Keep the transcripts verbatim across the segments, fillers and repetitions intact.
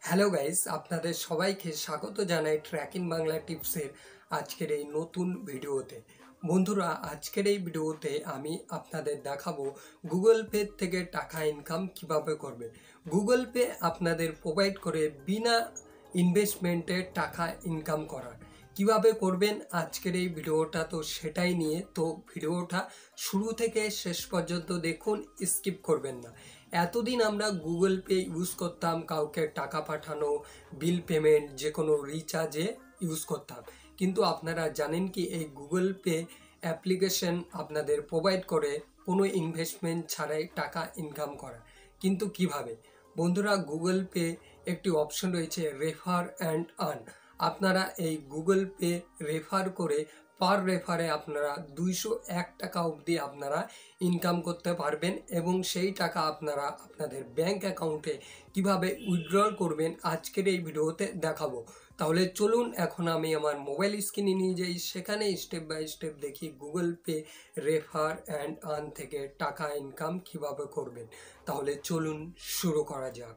Hello guys, আপনাদের সবাইকে স্বাগত জানাই ট্র্যাকিং বাংলা টিপসের আজকের এই নতুন ভিডিওতে। বন্ধুরা, আজকের এই ভিডিওতে আমি আপনাদের দেখাবো গুগল পে থেকে টাকা ইনকাম কিভাবে করবেন। গুগল পে আপনাদের প্রোভাইড করে বিনা ইনভেস্টমেন্টে টাকা ইনকাম করার কিভাবে করবেন আজকের এই ভিডিওটা তো সেটাই নিয়ে। তো ভিডিওটা শুরু থেকে শেষ পর্যন্ত দেখুন, স্কিপ করবেন না। এতদিন আমরা গুগল পে ইউজ করতাম কাউকে টাকা পাঠানো, বিল পেমেন্ট, যে কোনো রিচার্জে ইউজ করতাম, কিন্তু আপনারা জানেন কি এই গুগল পে অ্যাপ্লিকেশন আপনাদের প্রোভাইড করে কোনো ইনভেস্টমেন্ট ছাড়াই টাকা ইনকাম করা। কিন্তু কিভাবে বন্ধুরা, গুগল পে একটি অপশন রয়েছে রেফার অ্যান্ড আর্ন। আপনারা এই গুগল পে রেফার করে পার রেফারে আপনারা দুইশো এক টাকা অবধি আপনারা ইনকাম করতে পারবেন এবং সেই টাকা আপনারা আপনাদের ব্যাংক অ্যাকাউন্টে কিভাবে উইথড্রল করবেন আজকের এই ভিডিওতে দেখাবো। তাহলে চলুন এখন আমি আমার মোবাইল স্ক্রিনে নিয়ে যাই, সেখানে স্টেপ বাই স্টেপ দেখি Google Pay refer and earn থেকে টাকা ইনকাম কিভাবে করবেন। তাহলে চলুন শুরু করা যাক।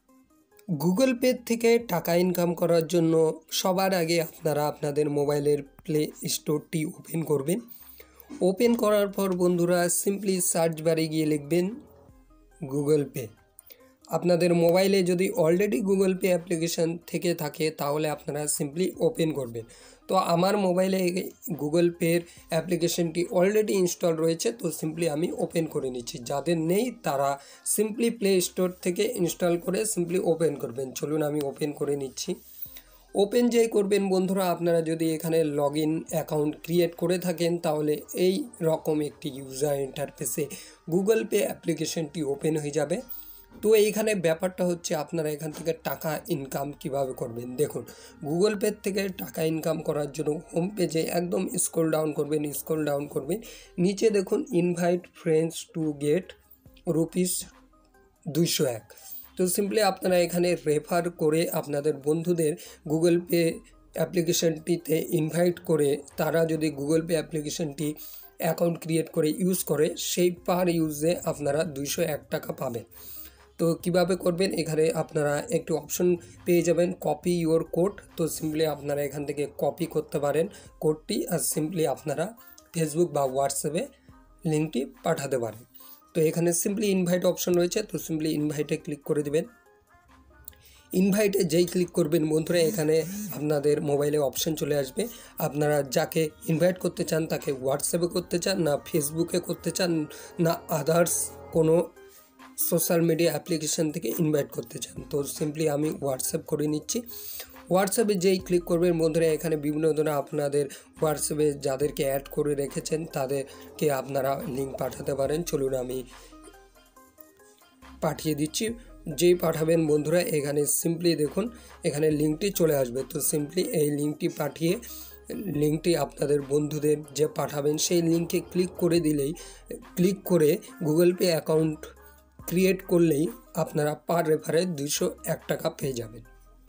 গুগল পে থেকে টাকা ইনকাম করার জন্য সবার আগে আপনারা আপনাদের মোবাইলের প্লে স্টোরটি ওপেন করবেন। ওপেন করার পর বন্ধুরা সিম্পলি সার্চ বারে গিয়ে লিখবেন গুগল পে। আপনাদের মোবাইলে যদি অলরেডি গুগল পে অ্যাপ্লিকেশান থেকে থাকে তাহলে আপনারা সিম্পলি ওপেন করবেন। তো আমার মোবাইলে গুগল পের অ্যাপ্লিকেশনটি অলরেডি ইনস্টল রয়েছে, তো সিম্পলি আমি ওপেন করে নিচ্ছি। যাদের নেই তারা সিম্পলি প্লে স্টোর থেকে ইনস্টল করে সিম্পলি ওপেন করবেন। চলুন আমি ওপেন করে নিচ্ছি। ওপেন যেই করবেন বন্ধুরা, আপনারা যদি এখানে লগ ইন অ্যাকাউন্ট ক্রিয়েট করে থাকেন তাহলে এই রকম একটি ইউজার ইন্টারফেসে গুগল পে অ্যাপ্লিকেশনটি ওপেন হয়ে যাবে। তো এইখানে ব্যাপারটা হচ্ছে আপনারা এখান থেকে টাকা ইনকাম কিভাবে করবেন। দেখুন, গুগল পে থেকে টাকা ইনকাম করার জন্য হোম পেজে একদম স্ক্রল ডাউন করবেন, স্ক্রল ডাউন করবেন, নিচে দেখুন invite friends to get rupees দুইশো এক। তো সিম্পলি আপনারা এখানে রেফার করে আপনাদের বন্ধুদের গুগল পে অ্যাপ্লিকেশনটিতে ইনভাইট করে তারা যদি গুগল পে অ্যাপ্লিকেশনটি অ্যাকাউন্ট ক্রিয়েট করে ইউজ করে সেই পার ইউজে আপনারা দুইশো এক টাকা পাবেন। তো কিভাবে করবেন, এখানে আপনারা একটু অপশন পেয়ে যাবেন কপি ইউর কোড। তো সিম্পলি আপনারা এখান থেকে কপি করতে পারেন কোডটি, আর সিম্পলি আপনারা ফেসবুক বা হোয়াটসঅ্যাপে লিঙ্কটি পাঠাতে পারেন। তো এখানে সিম্পলি ইনভাইট অপশন রয়েছে, তো সিম্পলি ইনভাইটে ক্লিক করে দেবেন। ইনভাইটে যেই ক্লিক করবেন বন্ধুরা, এখানে আপনাদের মোবাইলে অপশন চলে আসবে। আপনারা যাকে ইনভাইট করতে চান তাকে হোয়াটসঅ্যাপে করতে চান, না ফেসবুকে করতে চান, না আদার্স কোনো সোশ্যাল মিডিয়া অ্যাপ্লিকেশান থেকে ইনভাইট করতে চান। তো সিম্পলি আমি হোয়াটসঅ্যাপ করে নিচ্ছি। হোয়াটসঅ্যাপে যেই ক্লিক করবেন বন্ধুরা, এখানে বিভিন্ন ধরনের আপনাদের হোয়াটসঅ্যাপে যাদেরকে অ্যাড করে রেখেছেন তাদেরকে আপনারা লিঙ্ক পাঠাতে পারেন। চলুন আমি পাঠিয়ে দিচ্ছি। যেই পাঠাবেন বন্ধুরা, এখানে সিম্পলি দেখুন এখানে লিঙ্কটি চলে আসবে। তো সিম্পলি এই লিঙ্কটি পাঠিয়ে লিঙ্কটি আপনাদের বন্ধুদের যে পাঠাবেন সেই লিঙ্কে ক্লিক করে দিলেই ক্লিক করে গুগল পে অ্যাকাউন্ট ক্রিয়েট করলেই আপনারা পার রেফারে দুশো এক টাকা পেয়ে যাবেন।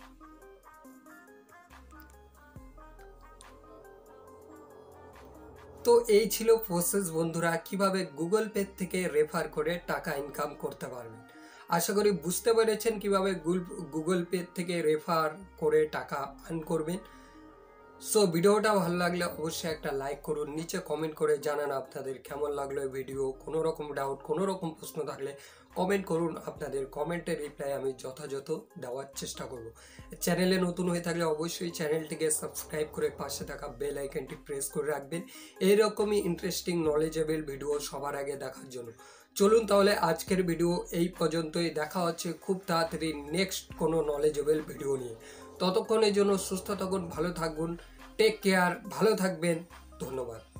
তো এই ছিল প্রসেস বন্ধুরা, কিভাবে গুগল পে থেকে রেফার করে টাকা ইনকাম করতে পারবেন। আশা করি বুঝতে পেরেছেন কিভাবে গুগল পে থেকে রেফার করে টাকা আর্ন করবেন। সো ভিডিওটা ভালো লাগলে অবশ্যই একটা লাইক করুন, নিচে কমেন্ট করে জানান আপনাদের কেমন লাগলো এই ভিডিও। কোনো রকম ডাউট, কোনো রকম প্রশ্ন থাকলে কমেন্ট করুন, আপনাদের কমেন্টের রিপ্লাই আমি যথাযথ দেওয়ার চেষ্টা করব। চ্যানেলে নতুন হয়ে থাকলে অবশ্যই চ্যানেলটিকে সাবস্ক্রাইব করে পাশে থাকা বেল আইকনটি প্রেস করে রাখবেন এইরকমই ইন্টারেস্টিং নলেজেবল ভিডিও সবার আগে দেখার জন্য। চলুন তাহলে আজকের ভিডিও এই পর্যন্তই, দেখা হচ্ছে খুব তাড়াতাড়ি নেক্সট কোনো নলেজেবল ভিডিও নিয়ে। ততক্ষণের জন্য সুস্থ থাকুন, ভালো থাকুন, টেক কেয়ার, ভালো থাকবেন, ধন্যবাদ।